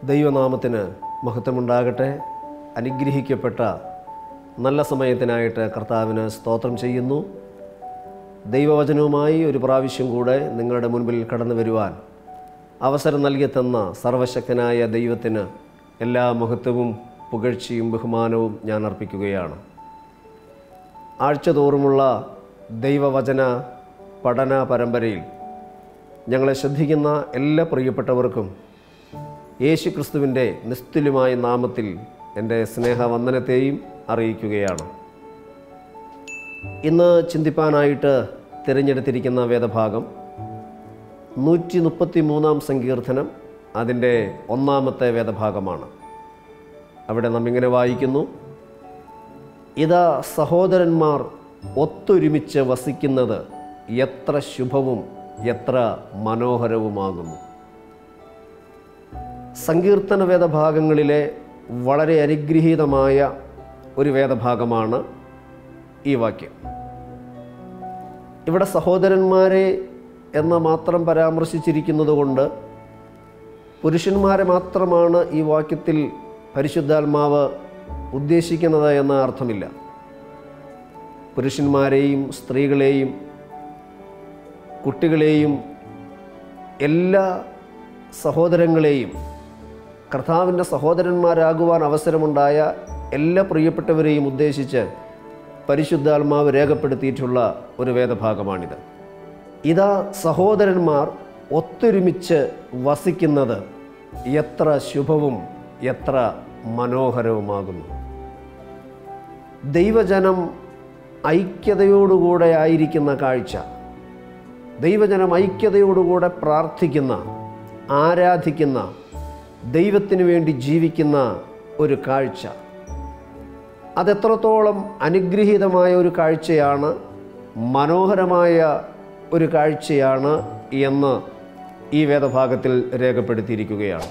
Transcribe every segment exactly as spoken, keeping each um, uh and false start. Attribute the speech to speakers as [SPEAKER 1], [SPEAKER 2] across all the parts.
[SPEAKER 1] ദൈവനാമത്തിന് മഹത്വമുണ്ടാകട്ടെ. അനുഗ്രഹിക്കപ്പെട്ട നല്ല സമയത്തിനായിട്ട് കർത്താവിന് സ്തോത്രം ചെയ്യുന്നു. ദൈവവചനവുമായി ഒരു പ്രാവശ്യം കൂടെ നിങ്ങളുടെ മുൻപിൽ കടന്നു വരുവാൻ അവസരം നൽകി തന്ന സർവശക്തനായ ദൈവത്തിന് എല്ലാ മഹത്വവും പുകഴ്ചയും ബഹുമാനവും ഞാൻ അർപ്പിക്കുകയാണ്. ആഴ്ചതോറുമുള്ള ദൈവവചന പഠന പരമ്പരയിൽ ഞങ്ങളെ ശ്രദ്ധിക്കുന്ന എല്ലാ പ്രിയപ്പെട്ടവർക്കും യേശു ക്രിസ്തുവിൻ്റെ നിസ്തുല്യമായ നാമത്തിൽ എൻ്റെ സ്നേഹവന്ദനത്തെയും അറിയിക്കുകയാണ്. ഇന്ന് ചിന്തിപ്പാനായിട്ട് തിരഞ്ഞെടുത്തിരിക്കുന്ന വേദഭാഗം നൂറ്റി മുപ്പത്തി മൂന്നാം സങ്കീർത്തനം, അതിൻ്റെ ഒന്നാമത്തെ വേദഭാഗമാണ്. അവിടെ നാം ഇങ്ങനെ വായിക്കുന്നു: ഇതാ സഹോദരന്മാർ ഒത്തൊരുമിച്ച് വസിക്കുന്നത് എത്ര ശുഭവും എത്ര മനോഹരവുമാകുന്നു. സങ്കീർത്തന വേദഭാഗങ്ങളിലെ വളരെ അനുഗ്രഹീതമായ ഒരു വേദഭാഗമാണ് ഈ വാക്യം. ഇവിടെ സഹോദരന്മാരെ എന്ന മാത്രം പരാമർശിച്ചിരിക്കുന്നത് കൊണ്ട് പുരുഷന്മാരെ മാത്രമാണ് ഈ വാക്യത്തിൽ പരിശുദ്ധാത്മാവ് ഉദ്ദേശിക്കുന്നത് എന്ന അർത്ഥമില്ല. പുരുഷന്മാരെയും സ്ത്രീകളെയും കുട്ടികളെയും എല്ലാ സഹോദരങ്ങളെയും, കർത്താവിൻ്റെ സഹോദരന്മാരാകുവാൻ അവസരമുണ്ടായ എല്ലാ പ്രിയപ്പെട്ടവരെയും ഉദ്ദേശിച്ച് പരിശുദ്ധാത്മാവ് രേഖപ്പെടുത്തിയിട്ടുള്ള ഒരു വേദഭാഗമാണിത്. ഇതാ സഹോദരന്മാർ ഒത്തൊരുമിച്ച് വസിക്കുന്നത് എത്ര ശുഭവും എത്ര മനോഹരവുമാകുന്നു. ദൈവജനം ഐക്യതയോടുകൂടെ ആയിരിക്കുന്ന കാഴ്ച, ദൈവജനം ഐക്യതയോടുകൂടെ പ്രാർത്ഥിക്കുന്ന, ആരാധിക്കുന്ന, ദൈവത്തിന് വേണ്ടി ജീവിക്കുന്ന ഒരു കാഴ്ച, അതെത്രത്തോളം അനുഗ്രഹീതമായ ഒരു കാഴ്ചയാണ്, മനോഹരമായ ഒരു കാഴ്ചയാണ് എന്ന് ഈ വേദഭാഗത്തിൽ രേഖപ്പെടുത്തിയിരിക്കുകയാണ്.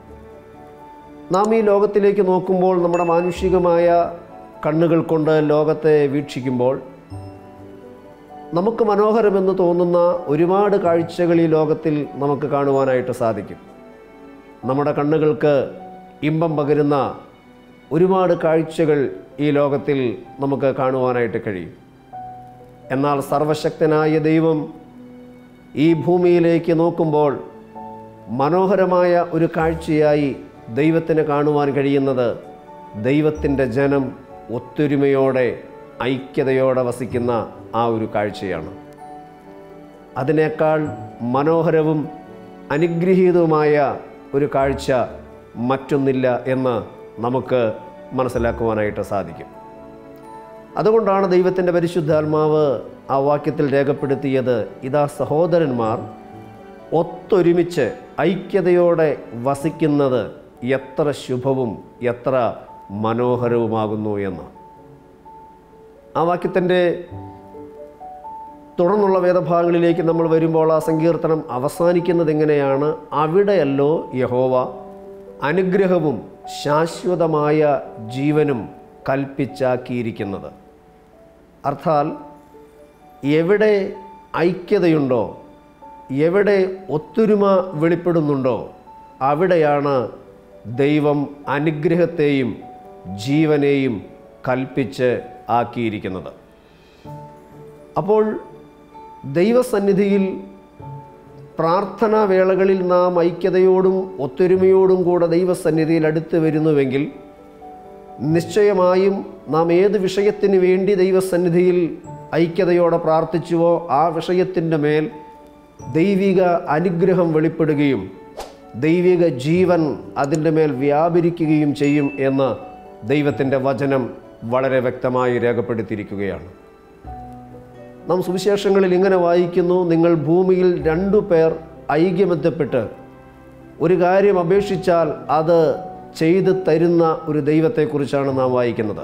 [SPEAKER 1] നാം ഈ ലോകത്തിലേക്ക് നോക്കുമ്പോൾ, നമ്മുടെ മാനുഷികമായ കണ്ണുകൾ കൊണ്ട് ലോകത്തെ വീക്ഷിക്കുമ്പോൾ നമുക്ക് മനോഹരമെന്ന് തോന്നുന്ന ഒരുപാട് കാഴ്ചകൾ ഈ ലോകത്തിൽ നമുക്ക് കാണുവാനായിട്ട് സാധിക്കും. നമ്മുടെ കണ്ണുകൾക്ക് ഇമ്പം പകരുന്ന ഒരുപാട് കാഴ്ചകൾ ഈ ലോകത്തിൽ നമുക്ക് കാണുവാനായിട്ട് കഴിയും. എന്നാൽ സർവശക്തനായ ദൈവം ഈ ഭൂമിയിലേക്ക് നോക്കുമ്പോൾ മനോഹരമായ ഒരു കാഴ്ചയായി ദൈവത്തിന് കാണുവാൻ കഴിയുന്നത് ദൈവത്തിൻ്റെ ജനം ഒത്തൊരുമയോടെ ഐക്യതയോടെ വസിക്കുന്ന ആ ഒരു കാഴ്ചയാണ്. അതിനേക്കാൾ മനോഹരവും അനുഗ്രഹീതവുമായ ഒരു കാഴ്ച മറ്റൊന്നില്ല എന്ന് നമുക്ക് മനസ്സിലാക്കുവാനായിട്ട് സാധിക്കും. അതുകൊണ്ടാണ് ദൈവത്തിൻ്റെ പരിശുദ്ധാത്മാവ് ആ വാക്യത്തിൽ രേഖപ്പെടുത്തിയത്: ഇതാ സഹോദരന്മാർ ഒത്തൊരുമിച്ച് ഐക്യതയോടെ വസിക്കുന്നത് എത്ര ശുഭവും എത്ര മനോഹരവുമാകുന്നു എന്ന്. ആ വാക്യത്തിൻ്റെ തുടർന്നുള്ള വേദഭാഗങ്ങളിലേക്ക് നമ്മൾ വരുമ്പോൾ ആ സങ്കീർത്തനം അവസാനിക്കുന്നത് എങ്ങനെയാണ്? അവിടെയല്ലോ യഹോവ അനുഗ്രഹവും ശാശ്വതമായ ജീവനും കൽപ്പിച്ചാക്കിയിരിക്കുന്നത്. അർത്ഥാൽ എവിടെ ഐക്യതയുണ്ടോ, എവിടെ ഒത്തൊരുമ വെളിപ്പെടുന്നുണ്ടോ, അവിടെയാണ് ദൈവം അനുഗ്രഹത്തെയും ജീവനെയും കൽപ്പിച്ച് ആക്കിയിരിക്കുന്നത്. അപ്പോൾ ദൈവസന്നിധിയിൽ പ്രാർത്ഥനാ വേളകളിൽ നാം ഐക്യതയോടും ഒത്തൊരുമയോടും കൂടെ ദൈവസന്നിധിയിൽ അടുത്ത് വരുന്നുവെങ്കിൽ നിശ്ചയമായും നാം ഏത് വിഷയത്തിന് വേണ്ടി ദൈവസന്നിധിയിൽ ഐക്യതയോടെ പ്രാർത്ഥിച്ചുവോ ആ വിഷയത്തിൻ്റെ മേൽ ദൈവിക അനുഗ്രഹം വെളിപ്പെടുകയും ദൈവിക ജീവൻ അതിൻ്റെ മേൽ വ്യാപരിക്കുകയും ചെയ്യും എന്ന് ദൈവത്തിൻ്റെ വചനം വളരെ വ്യക്തമായി രേഖപ്പെടുത്തിയിരിക്കുകയാണ്. നാം സുവിശേഷങ്ങളിൽ ഇങ്ങനെ വായിക്കുന്നു: നിങ്ങൾ ഭൂമിയിൽ രണ്ടു പേർ ഐക്യമത്യപ്പെട്ട് ഒരു കാര്യം അപേക്ഷിച്ചാൽ അത് ചെയ്തു തരുന്ന ഒരു ദൈവത്തെക്കുറിച്ചാണ് നാം വായിക്കുന്നത്.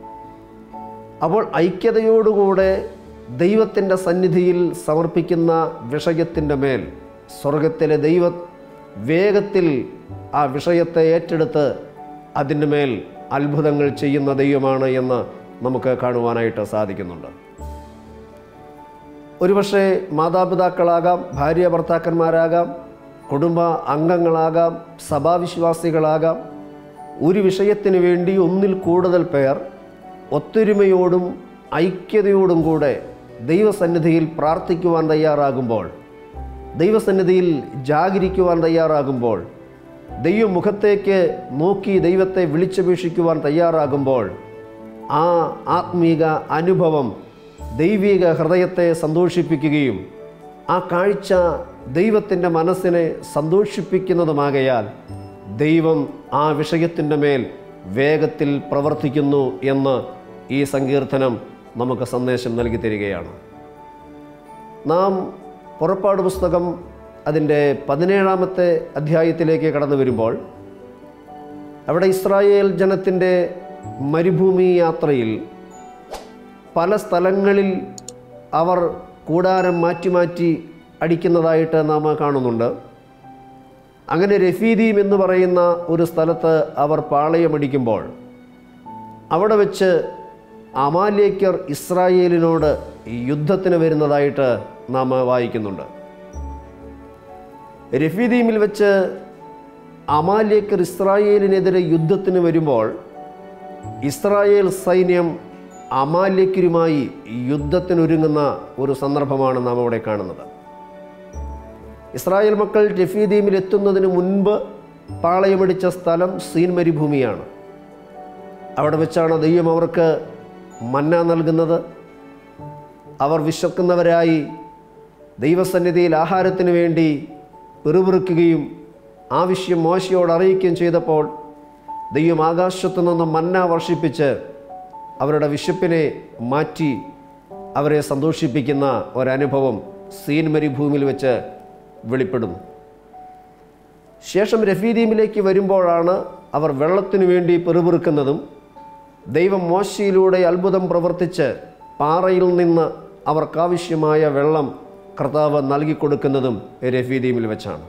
[SPEAKER 1] അപ്പോൾ ഐക്യതയോടുകൂടെ ദൈവത്തിൻ്റെ സന്നിധിയിൽ സമർപ്പിക്കുന്ന വിഷയത്തിൻ്റെ മേൽ സ്വർഗത്തിലെ ദൈവം വേഗത്തിൽ ആ വിഷയത്തെ ഏറ്റെടുത്ത് അതിൻ്റെ മേൽ അത്ഭുതങ്ങൾ ചെയ്യുന്ന ദൈവമാണ് എന്ന് നമുക്ക് കാണുവാനായിട്ട് സാധിക്കുന്നുണ്ട്. ഒരുപക്ഷെ മാതാപിതാക്കളാകാം, ഭാര്യ ഭർത്താക്കന്മാരാകാം, കുടുംബ അംഗങ്ങളാകാം, സഭാവിശ്വാസികളാകാം, ഒരു വിഷയത്തിന് വേണ്ടി ഒന്നിൽ കൂടുതൽ പേർ ഒത്തൊരുമയോടും ഐക്യതയോടും കൂടെ ദൈവസന്നിധിയിൽ പ്രാർത്ഥിക്കുവാൻ തയ്യാറാകുമ്പോൾ, ദൈവസന്നിധിയിൽ ജാഗരിക്കുവാൻ തയ്യാറാകുമ്പോൾ, ദൈവമുഖത്തേക്ക് നോക്കി ദൈവത്തെ വിളിച്ചപേക്ഷിക്കുവാൻ തയ്യാറാകുമ്പോൾ, ആ ആത്മീക അനുഭവം ദൈവിക ഹൃദയത്തെ സന്തോഷിപ്പിക്കുകയും ആ കാഴ്ച ദൈവത്തിൻ്റെ മനസ്സിനെ സന്തോഷിപ്പിക്കുന്നതുമാകയാൽ ദൈവം ആ വിഷയത്തിൻ്റെ മേൽ വേഗത്തിൽ പ്രവർത്തിക്കുന്നു എന്ന് ഈ സങ്കീർത്തനം നമുക്ക് സന്ദേശം നൽകി തരികയാണ്. നാം പുറപ്പാട് പുസ്തകം അതിൻ്റെ പതിനേഴാമത്തെ അധ്യായത്തിലേക്ക് കടന്നു വരുമ്പോൾ അവിടെ ഇസ്രായേൽ ജനത്തിൻ്റെ മരുഭൂമി യാത്രയിൽ പല സ്ഥലങ്ങളിൽ അവർ കൂടാരം മാറ്റി മാറ്റി അടിക്കുന്നതായിട്ട് നാം കാണുന്നുണ്ട്. അങ്ങനെ രഫീദീം എന്ന് പറയുന്ന ഒരു സ്ഥലത്ത് അവർ പാളയമടിക്കുമ്പോൾ അവിടെ വെച്ച് അമാലേക്യർ ഇസ്രായേലിനോട് യുദ്ധത്തിന് വരുന്നതായിട്ട് നാം വായിക്കുന്നുണ്ട്. രഫീദീമിൽ വെച്ച് അമാലേക്യർ ഇസ്രായേലിനെതിരെ യുദ്ധത്തിന് വരുമ്പോൾ ഇസ്രായേൽ സൈന്യം അമാലേക്യരുമായി യുദ്ധത്തിനൊരുങ്ങുന്ന ഒരു സന്ദർഭമാണ് നാം അവിടെ കാണുന്നത്. ഇസ്രായേൽ മക്കൾ രഫീദീമിൽ എത്തുന്നതിന് മുൻപ് പാളയമടിച്ച സ്ഥലം സീൻ മരുഭൂമിയാണ്. അവിടെ വെച്ചാണ് ദൈവം അവർക്ക് മന്ന നൽകുന്നത്. അവർ വിശക്കുന്നവരായി ദൈവസന്നിധിയിൽ ആഹാരത്തിന് വേണ്ടി പിറുപിറുക്കുകയും ആവശ്യം മോശയോട് അറിയിക്കുകയും ചെയ്തപ്പോൾ ദൈവം ആകാശത്തു നിന്ന് മന്ന വർഷിപ്പിച്ച് അവരുടെ വിശപ്പിനെ മാറ്റി അവരെ സന്തോഷിപ്പിക്കുന്ന ഒരനുഭവം സീൻ മരുഭൂമിയിൽ വെച്ച് വെളിപ്പെടുന്നു. ശേഷം രഫീദീമിലേക്ക് വരുമ്പോഴാണ് അവർ വെള്ളത്തിനു വേണ്ടി പിറുപിറുക്കുന്നതും ദൈവം മോശയിലൂടെ അത്ഭുതം പ്രവർത്തിച്ച് പാറയിൽ നിന്ന് അവർക്കാവശ്യമായ വെള്ളം കർത്താവ് നൽകിക്കൊടുക്കുന്നതും രഫീദീമിൽ വെച്ചാണ്.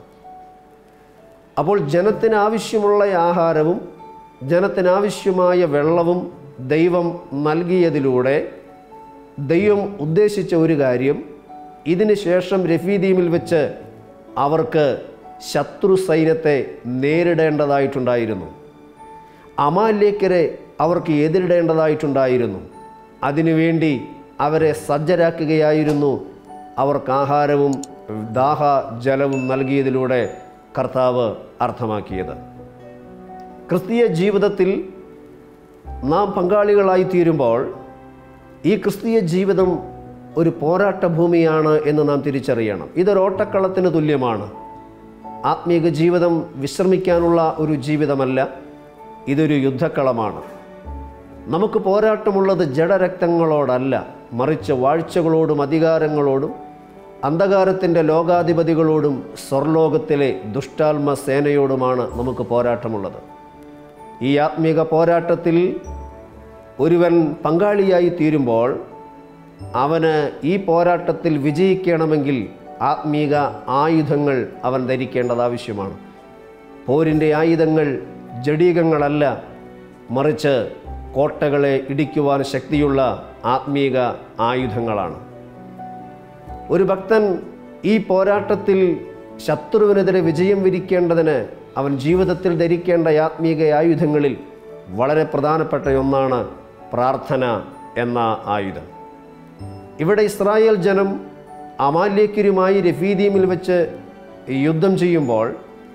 [SPEAKER 1] അപ്പോൾ ജനത്തിന് ആവശ്യമുള്ള ആഹാരവും ജനത്തിനാവശ്യമായ വെള്ളവും ദൈവം നൽകിയതിലൂടെ ദൈവം ഉദ്ദേശിച്ച ഒരു കാര്യം, ഇതിന് ശേഷം രഫീദീമിൽ വെച്ച് അവർക്ക് ശത്രു സൈന്യത്തെ നേരിടേണ്ടതായിട്ടുണ്ടായിരുന്നു. അമാലേക്യരെ അവർക്ക് എതിരിടേണ്ടതായിട്ടുണ്ടായിരുന്നു. അതിനുവേണ്ടി അവരെ സജ്ജരാക്കുകയായിരുന്നു അവർക്ക് ആഹാരവും ദാഹ ജലവും നൽകിയതിലൂടെ കർത്താവ് അർത്ഥമാക്കിയത്. ക്രിസ്തീയ ജീവിതത്തിൽ നാം പങ്കാളികളായിത്തീരുമ്പോൾ ഈ ക്രിസ്തീയ ജീവിതം ഒരു പോരാട്ട ഭൂമിയാണ് എന്ന് നാം തിരിച്ചറിയണം. ഇതൊരു ഓട്ടക്കളത്തിന് തുല്യമാണ്. ആത്മീക ജീവിതം വിശ്രമിക്കാനുള്ള ഒരു ജീവിതമല്ല, ഇതൊരു യുദ്ധക്കളമാണ്. നമുക്ക് പോരാട്ടമുള്ളത് ജഡരക്തങ്ങളോടല്ല, മറിച്ച് വാഴ്ചകളോടും അധികാരങ്ങളോടും അന്ധകാരത്തിൻ്റെ ലോകാധിപതികളോടും സ്വർലോകത്തിലെ ദുഷ്ടാത്മ സേനയോടുമാണ് നമുക്ക് പോരാട്ടമുള്ളത്. ഈ ആത്മീക പോരാട്ടത്തിൽ ഒരുവൻ പങ്കാളിയായി തീരുമ്പോൾ അവന് ഈ പോരാട്ടത്തിൽ വിജയിക്കണമെങ്കിൽ ആത്മീക ആയുധങ്ങൾ അവൻ ധരിക്കേണ്ടത് ആവശ്യമാണ്. പോരിൻ്റെ ആയുധങ്ങൾ ജഡീകങ്ങളല്ല, മറിച്ച് കോട്ടകളെ ഇടിക്കുവാൻ ശക്തിയുള്ള ആത്മീക ആയുധങ്ങളാണ്. ഒരു ഭക്തൻ ഈ പോരാട്ടത്തിൽ ശത്രുവിനെതിരെ വിജയം വരിക്കേണ്ടതിന് അവൻ ജീവിതത്തിൽ ധരിക്കേണ്ട ആത്മീക ആയുധങ്ങളിൽ വളരെ പ്രധാനപ്പെട്ട ഒന്നാണ് പ്രാർത്ഥന എന്ന ആയുധം. ഇവിടെ ഇസ്രായേൽ ജനം അമാലേക്യരുമായി രഫീദീമിൽ വെച്ച് യുദ്ധം ചെയ്യുമ്പോൾ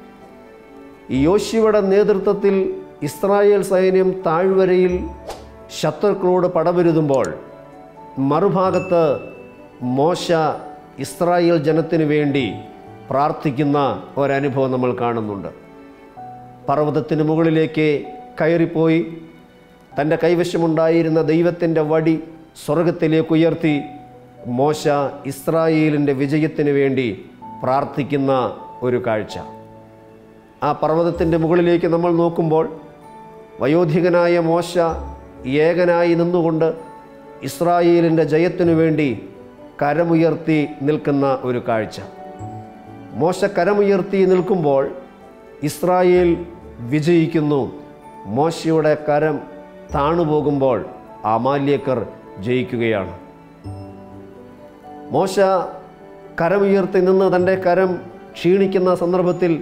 [SPEAKER 1] യോശുവയുടെ നേതൃത്വത്തിൽ ഇസ്രായേൽ സൈന്യം താഴ്വരയിൽ ശത്രുക്കളോട് പടപൊരുതുമ്പോൾ മറുഭാഗത്ത് മോശ ഇസ്രായേൽ ജനത്തിനു വേണ്ടി പ്രാർത്ഥിക്കുന്ന ഒരനുഭവം നമ്മൾ കാണുന്നുണ്ട്. പർവ്വതത്തിന് മുകളിലേക്ക് കയറിപ്പോയി തൻ്റെ കൈവശമുണ്ടായിരുന്ന ദൈവത്തിൻ്റെ വടി സ്വർഗത്തിലേക്ക് ഉയർത്തി മോശ ഇസ്രായേലിൻ്റെ വിജയത്തിന് വേണ്ടി പ്രാർത്ഥിക്കുന്ന ഒരു കാഴ്ച. ആ പർവ്വതത്തിൻ്റെ മുകളിലേക്ക് നമ്മൾ നോക്കുമ്പോൾ വയോധികനായ മോശ ഏകനായി നിന്നുകൊണ്ട് ഇസ്രായേലിൻ്റെ ജയത്തിനു വേണ്ടി കരമുയർത്തി നിൽക്കുന്ന ഒരു കാഴ്ച. മോശ കരമുയർത്തി നിൽക്കുമ്പോൾ ഇസ്രായേൽ വിജയിക്കുന്നു. മോശയുടെ കരം താണുപോകുമ്പോൾ അമാലേക്യർ ജയിക്കുകയാണ്. മോശ കരമുയർത്തി നിന്ന് തൻ്റെ കരം ക്ഷീണിക്കുന്ന സന്ദർഭത്തിൽ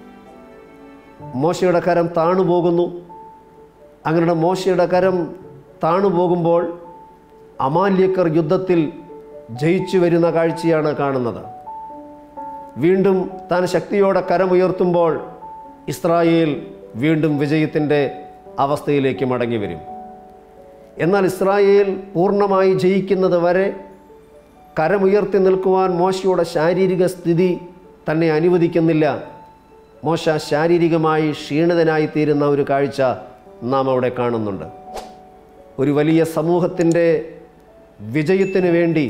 [SPEAKER 1] മോശയുടെ കരം താണുപോകുന്നു. അങ്ങനെ മോശയുടെ കരം താണുപോകുമ്പോൾ അമാല്യക്കർ യുദ്ധത്തിൽ ജയിച്ചു വരുന്ന കാഴ്ചയാണ് കാണുന്നത്. വീണ്ടും താൻ ശക്തിയോടെ കരമുയർത്തുമ്പോൾ ഇസ്രായേൽ വീണ്ടും വിജയത്തിൻ്റെ അവസ്ഥയിലേക്ക് മടങ്ങി വരും. എന്നാൽ ഇസ്രായേൽ പൂർണ്ണമായി ജയിക്കുന്നത് വരെ കരമുയർത്തി നിൽക്കുവാൻ മോശയുടെ ശാരീരിക സ്ഥിതി തന്നെ അനുവദിക്കുന്നില്ല. മോശ ശാരീരികമായി ക്ഷീണിതനായി തീരുന്ന ഒരു കാഴ്ച നാം അവിടെ കാണുന്നുണ്ട്. ഒരു വലിയ സമൂഹത്തിൻ്റെ വിജയത്തിനു വേണ്ടി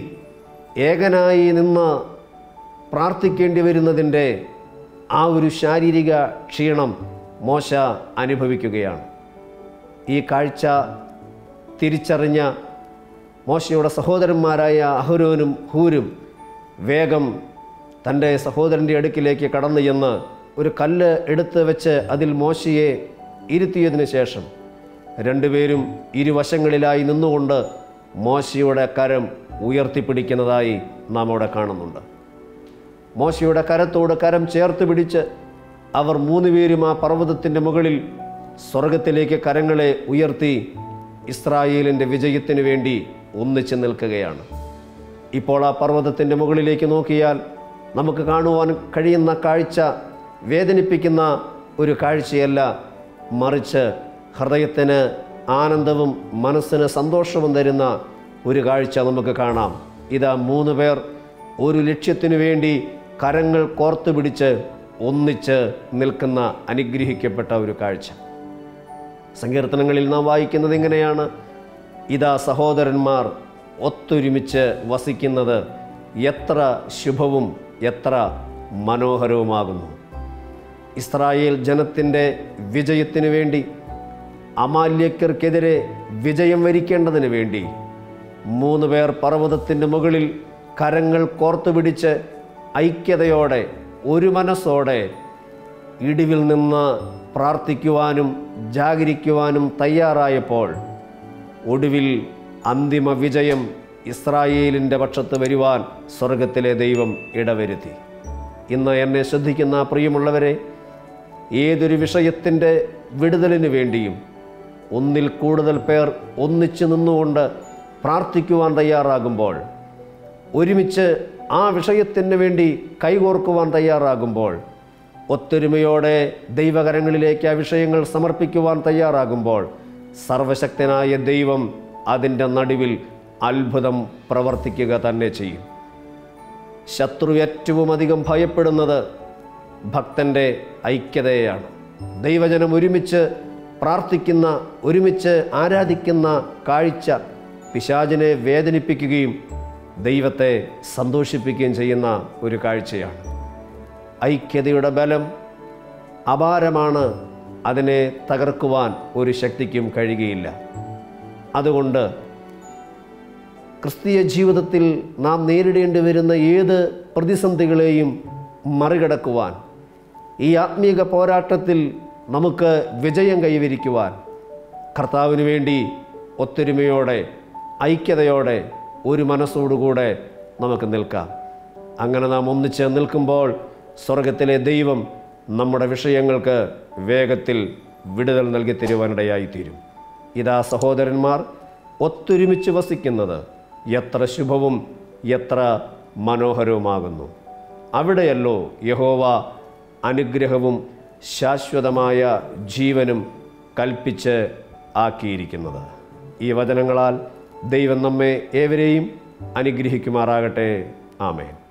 [SPEAKER 1] ഏകനായി നിന്ന് പ്രാർത്ഥിക്കേണ്ടി വരുന്നതിൻ്റെ ആ ഒരു ശാരീരിക ക്ഷീണം മോശ അനുഭവിക്കുകയാണ്. ഈ കാഴ്ച തിരിച്ചറിഞ്ഞ മോശയുടെ സഹോദരന്മാരായ അഹരോനും ഹൂരും വേഗം തൻ്റെ സഹോദരൻ്റെ അടുക്കിലേക്ക് കടന്നു ചെന്ന് ഒരു കല്ല് എടുത്ത് വെച്ച് അതിൽ മോശയെ ഇരുത്തിയതിന് ശേഷം രണ്ടുപേരും ഇരുവശങ്ങളിലായി നിന്നുകൊണ്ട് മോശയുടെ കരം ഉയർത്തിപ്പിടിക്കുന്നതായി നാം അവിടെ കാണുന്നുണ്ട്. മോശയുടെ കരത്തോട് കരം ചേർത്ത് പിടിച്ച് അവർ മൂന്നുപേരും ആ പർവ്വതത്തിൻ്റെ മുകളിൽ സ്വർഗത്തിലേക്ക് കരങ്ങളെ ഉയർത്തി ഇസ്രായേലിൻ്റെ വിജയത്തിന് വേണ്ടി ഒന്നിച്ച് നിൽക്കുകയാണ്. ഇപ്പോൾ ആ പർവ്വതത്തിൻ്റെ മുകളിലേക്ക് നോക്കിയാൽ നമുക്ക് കാണുവാൻ കഴിയുന്ന കാഴ്ച വേദനിപ്പിക്കുന്ന ഒരു കാഴ്ചയല്ല, മറിച്ച് ഹൃദയത്തിന് ആനന്ദവും മനസ്സിന് സന്തോഷവും തരുന്ന ഒരു കാഴ്ച നമുക്ക് കാണാം. ഇതാ മൂന്ന് പേർ ഒരു ലക്ഷ്യത്തിനു വേണ്ടി കരങ്ങൾ കോർത്തു പിടിച്ച് ഒന്നിച്ച് നിൽക്കുന്ന അനുഗ്രഹിക്കപ്പെട്ട ഒരു കാഴ്ച. സങ്കീർത്തനങ്ങളിൽ നാം വായിക്കുന്നത് ഇങ്ങനെയാണ്: ഇതാ സഹോദരന്മാർ ഒത്തൊരുമിച്ച് വസിക്കുന്നത് എത്ര ശുഭവും എത്ര മനോഹരവുമാകുന്നു. ഇസ്രായേൽ ജനത്തിൻ്റെ വിജയത്തിനു വേണ്ടി, അമാല്യക്കർക്കെതിരെ വിജയം വരിക്കേണ്ടതിന് വേണ്ടി മൂന്ന് പേർ പർവ്വതത്തിൻ്റെ മുകളിൽ കരങ്ങൾ കോർത്തു പിടിച്ച് ഐക്യതയോടെ ഒരു മനസ്സോടെ ഇടിവിൽ നിന്ന് പ്രാർത്ഥിക്കുവാനും ജാഗരിക്കുവാനും തയ്യാറായപ്പോൾ ഒടുവിൽ അന്തിമ വിജയം ഇസ്രായേലിൻ്റെ പക്ഷത്ത് വരുവാൻ സ്വർഗത്തിലെ ദൈവം ഇടവരുത്തി. ഇന്ന് എന്നെ ശ്രദ്ധിക്കുന്ന പ്രിയമുള്ളവരെ, ഏതൊരു വിഷയത്തിൻ്റെ വിടുതലിന് വേണ്ടിയും ഒന്നിൽ കൂടുതൽ പേർ ഒന്നിച്ചു നിന്നുകൊണ്ട് പ്രാർത്ഥിക്കുവാൻ തയ്യാറാകുമ്പോൾ, ഒരുമിച്ച് ആ വിഷയത്തിന് വേണ്ടി കൈകോർക്കുവാൻ തയ്യാറാകുമ്പോൾ, ഒത്തൊരുമയോടെ ദൈവകരങ്ങളിലേക്ക് ആ വിഷയങ്ങൾ സമർപ്പിക്കുവാൻ തയ്യാറാകുമ്പോൾ, സർവശക്തനായ ദൈവം അതിൻ്റെ നടുവിൽ അത്ഭുതം പ്രവർത്തിക്കുക തന്നെ ചെയ്യും. ശത്രു ഏറ്റവും അധികം ഭയപ്പെടുന്നത് ഭക്തൻ്റെ ഐക്യതയെയാണ്. ദൈവജനം ഒരുമിച്ച് പ്രാർത്ഥിക്കുന്ന, ഒരുമിച്ച് ആരാധിക്കുന്ന കാഴ്ച പിശാചിനെ വേദനിപ്പിക്കുകയും ദൈവത്തെ സന്തോഷിപ്പിക്കുകയും ചെയ്യുന്ന ഒരു കാഴ്ചയാണ്. ഐക്യതയുടെ ബലം അപാരമാണ്. അതിനെ തകർക്കുവാൻ ഒരു ശക്തിക്കും കഴിയുകയില്ല. അതുകൊണ്ട് ക്രിസ്തീയ ജീവിതത്തിൽ നാം നേരിടേണ്ടി വരുന്ന ഏത് പ്രതിസന്ധികളെയും മറികടക്കുവാൻ, ഈ ആത്മീക പോരാട്ടത്തിൽ നമുക്ക് വിജയം കൈവരിക്കുവാൻ കർത്താവിന് വേണ്ടി ഒത്തൊരുമയോടെ ഐക്യതയോടെ ഒരു മനസ്സോടുകൂടെ നമുക്ക് നിൽക്കാം. അങ്ങനെ നാം ഒന്നിച്ച് നിൽക്കുമ്പോൾ സ്വർഗത്തിലെ ദൈവം നമ്മുടെ വിഷയങ്ങൾക്ക് വേഗത്തിൽ വിടുതൽ നൽകി തരുവാനിടയായിത്തീരും. ഇതാ സഹോദരന്മാർ ഒത്തൊരുമിച്ച് വസിക്കുന്നത് എത്ര ശുഭവും എത്ര മനോഹരവുമാകുന്നു. അവിടെയല്ലോ യഹോവ അനുഗ്രഹവും ശാശ്വതമായ ജീവനും കൽപ്പിച്ച് ആക്കിയിരിക്കുന്നത്. ഈ വചനങ്ങളാൽ ദൈവം നമ്മെ ഏവരെയും അനുഗ്രഹിക്കുമാറാകട്ടെ. ആമേൻ.